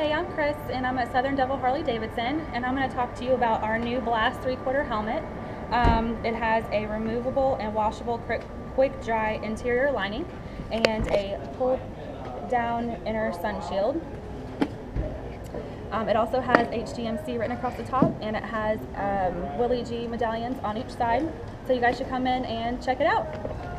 Hey, I'm Kris, and I'm at Southern Devil Harley-Davidson, and I'm going to talk to you about our new Blast 3/4 helmet. It has a removable and washable quick dry interior lining and a pull down inner sun shield. It also has HDMC written across the top, and it has Willie G medallions on each side, so you guys should come in and check it out.